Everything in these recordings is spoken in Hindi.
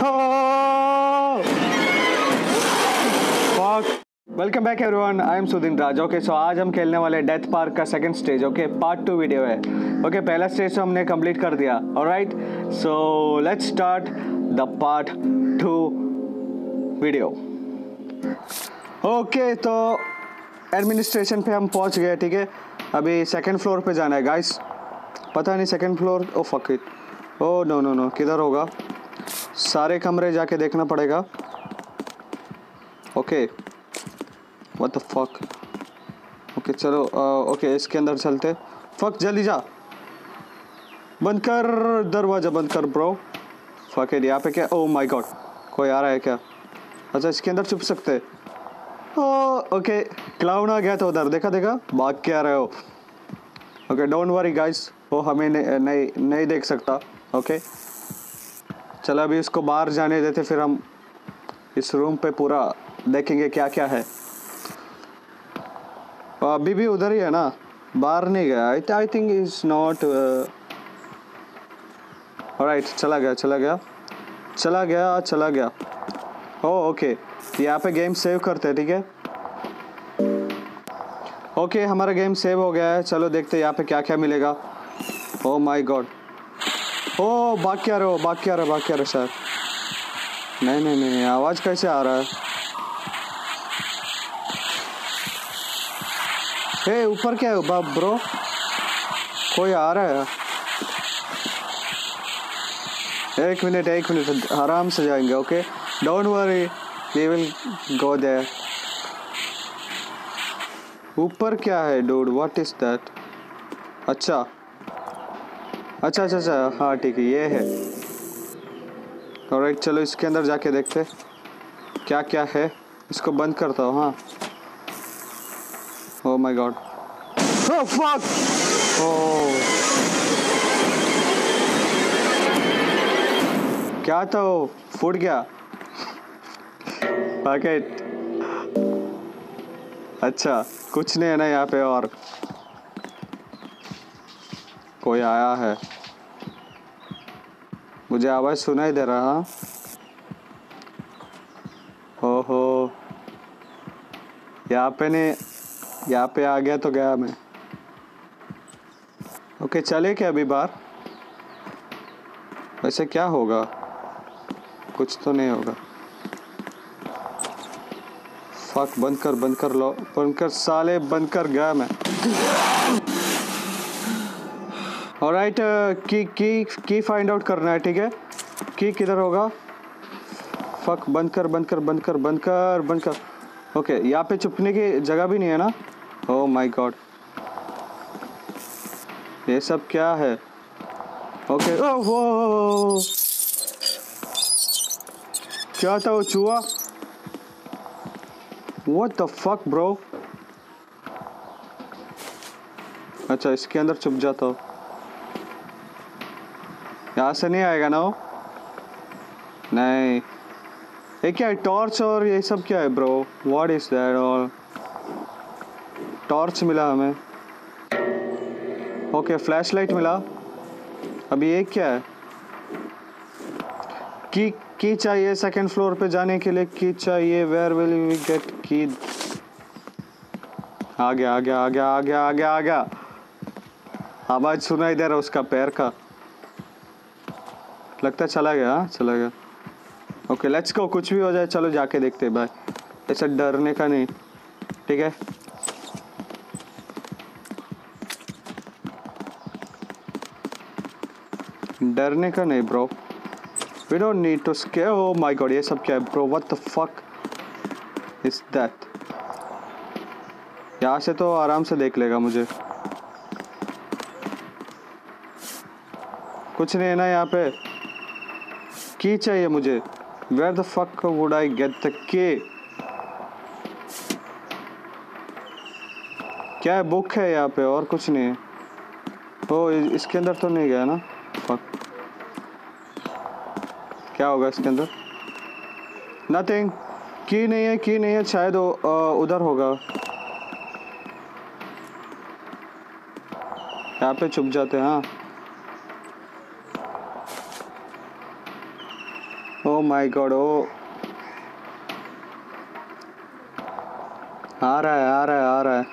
Welcome back everyone, I am Sudin Raj. Okay, so आज हम खेलने वाले डेथ पार्क का second stage. Okay, part 2 video है। ओके, पहला स्टेज तो हमने कंप्लीट कर दिया। Alright, so let's start the part 2 video. Okay, तो एडमिनिस्ट्रेशन पे हम पहुंच गए। ठीक है, अभी सेकंड फ्लोर पे जाना है गाइस। पता नहीं second floor, oh fuck it, oh no no no, किधर होगा? सारे कमरे जाके देखना पड़ेगा। Okay, what the fuck. Okay चलो, ओके इसके अंदर चलते। फक, जल्दी जा, बंद कर दरवाजा, बंद कर ब्रो। फक इट, यहाँ पे क्या? ओह माय गॉड, कोई आ रहा है क्या? अच्छा, इसके अंदर छुप सकते। ओके, क्लाउन आ गया था उधर, देखा देखा, भाग के आ रहे हो। ओके डोंट वरी गाइस, वो हमें नहीं देख सकता। ओके चलो, अभी इसको बाहर जाने देते, फिर हम इस रूम पे पूरा देखेंगे क्या क्या है। अभी भी उधर ही है ना, बाहर नहीं गया। I think is not. Alright, चला गया। ओके, यहाँ पे गेम सेव करते हैं। ठीक है, ओके हमारा गेम सेव हो गया है। चलो देखते हैं यहाँ पे क्या क्या मिलेगा। ओ माय गॉड, ओ भाग क्या रहे हो सर? नहीं, आवाज़ कैसे आ रहा है? हे, ऊपर क्या है ब्रो? कोई आ रहा है? एक मिनट, आराम से जाएंगे। Okay don't worry, we will go there. ऊपर क्या है डूड? What is that? अच्छा, हाँ ठीक है, ये है। ऑलराइट, चलो इसके अंदर जाके देखते क्या क्या है। इसको बंद करता हूँ। हाँ, oh my God, oh fuck, oh क्या था वो? फूट गया पैकेट। अच्छा, कुछ नहीं है ना यहाँ पे? और कोई आया है, मुझे आवाज़ सुनाई दे रहा। हाँ, ओहो, यहाँ पे आ गया तो गया मैं। ओके, चले क्या अभी बाहर? वैसे क्या होगा? कुछ तो नहीं होगा। फक, बंद कर साले, बंद कर गया मैं। ऑलराइट, की फाइंड आउट करना है। ठीक है, की किधर होगा? फक, बंद कर। ओके, यहाँ पे छुपने की जगह भी नहीं है ना? ओह माय गॉड, ये सब क्या है? ओके, ओह वो क्या था? वो चूहा? What the fuck bro? अच्छा, इसके अंदर छुप जाता हो। यहाँ से नहीं आएगा ना वो? नहीं, ये क्या है? टॉर्च और ये सब क्या है ब्रो? What is that? और टॉर्च मिला हमें। ओके, फ्लैशलाइट मिला। अभी ये क्या है? की चाहिए सेकंड फ्लोर पे जाने के लिए। की चाहिए। वेयर विल वी गेट की? आ गया। आवाज सुनाई दे रहा उसका, पैर का। लगता चला गया। ओके लेट्स गो, कुछ भी हो जाए चलो जाके देखते हैं भाई, ऐसा डरने का नहीं। ठीक है, डरने का नहीं bro, we don't need to scare. Oh my God, ये सब क्या है bro? What the fuck is that? यहाँ से तो आराम से देख लेगा मुझे। कुछ नहीं है ना यहाँ पे? की चाहिए मुझे। Where the fuck would I get the key? क्या है? बुक है यहाँ पे, और कुछ नहीं है। ओ, इसके अंदर तो नहीं गया ना? फक, क्या होगा इसके अंदर? नथिंग। की नहीं है शायद, उधर होगा। यहाँ पे छुप जाते हैं। हाँ, ओ माय गॉड, ओ आ रहा है आ रहा है आ रहा है।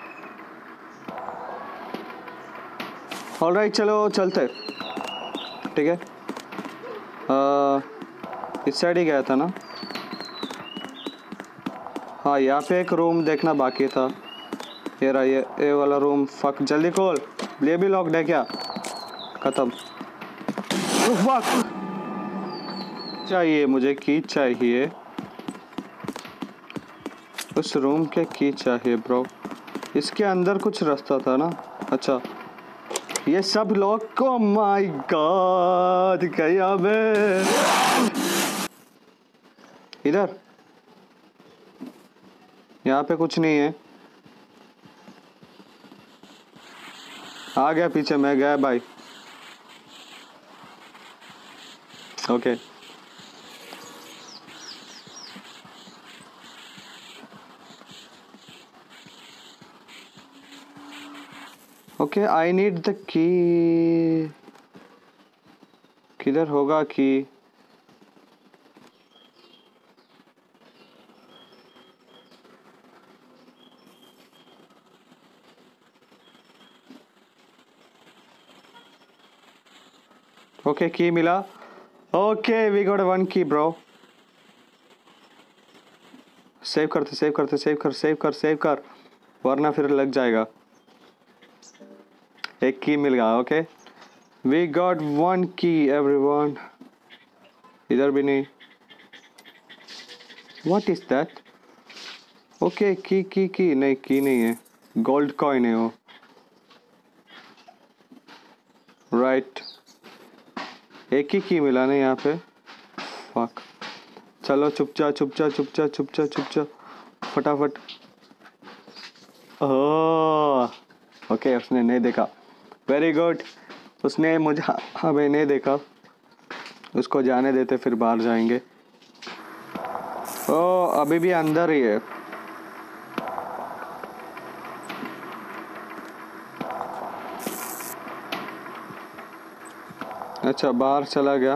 ऑलराइट चलो चलते, ठीक है। इस साइड ही गया था ना। हाँ यहाँ पे एक रूम देखना बाकी था। ये रहा, ये वाला रूम। फक, जल्दी खोल, ये भी लॉक्ड है क्या? खत्म। फक, चाहिए मुझे, की चाहिए उस रूम के, की चाहिए ब्रो। इसके अंदर कुछ रास्ता था ना। अच्छा ये सब लॉक को, माय गॉड क्या मैं इधर, यहाँ पे कुछ नहीं है। आ गया पीछे, मैं गया भाई। Okay okay, I need the key. किधर होगा की? ओके की मिला। Okay we got one key bro. Save करते सेव करते, सेव कर सेव कर सेव कर, वरना फिर लग जाएगा। एक की मिल गया। Okay we got one key everyone. इधर भी नहीं। What is that? ओके की नहीं, की नहीं है, गोल्ड कॉइन है वो। राइट एक ही की मिला ना यहाँ पे। फक, चलो चुपचाप चुपचाप चुपचाप चुपचाप चुपचाप फटाफट। ओह ओके, उसने नहीं देखा। वेरी गुड, उसने मुझे हमें नहीं देखा। उसको जाने देते, फिर बाहर जाएंगे। ओ अभी भी अंदर ही है। अच्छा बाहर चला गया।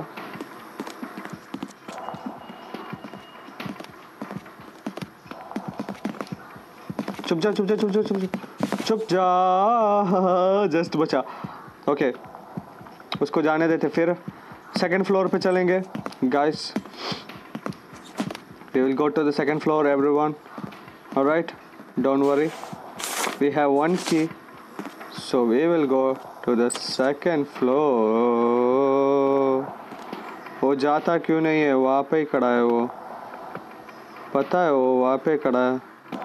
चुप जा चुप जा चुप जा चुप जा चुप जा, जस्ट बचा। ओके उसको जाने देते, फिर सेकंड फ्लोर पे चलेंगे guys. We will go to the second floor everyone. Alright don't worry, we have one key, so we will go to the second floor. वो जाता क्यों नहीं है? वहाँ पे ही खड़ा है वो, पता है वो वहाँ पे खड़ा है।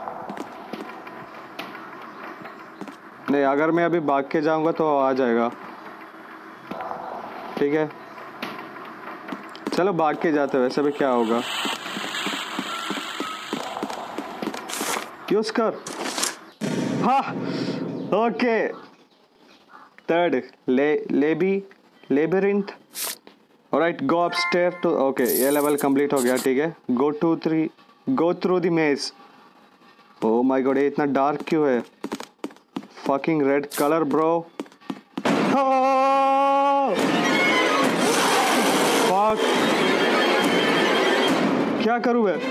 नहीं अगर मैं अभी भाग के जाऊंगा तो आ जाएगा। ठीक है चलो भाग के जाते, वैसे भी क्या होगा। यूज कर। हाँ okay, third labyrinth. Alright go upstair too. Okay ये लेवल कंप्लीट हो गया। ठीक है go to 3, go through the maze. Oh my God, ये इतना डार्क क्यों है? Fucking red colour bro. Fuck, क्या करूं मैं?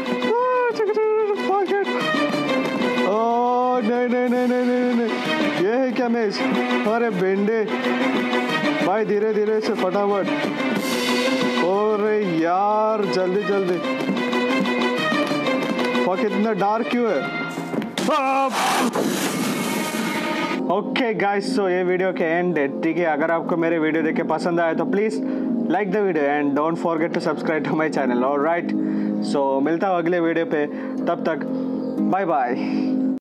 ओह नहीं नहीं नहीं नहीं नहीं नहीं, ये है क्या मेज? अरे बेंडे भाई, धीरे धीरे से फटाफट। अरे यार जल्दी जल्दी। फक इतना डार्क क्यों है? ओके गाइस, सो ये वीडियो के एंड है। ठीक है अगर आपको मेरे वीडियो देख के पसंद आया तो please like the video and don't forget to subscribe to my channel. Alright so मिलता हूँ अगले वीडियो पे, तब तक बाय बाय।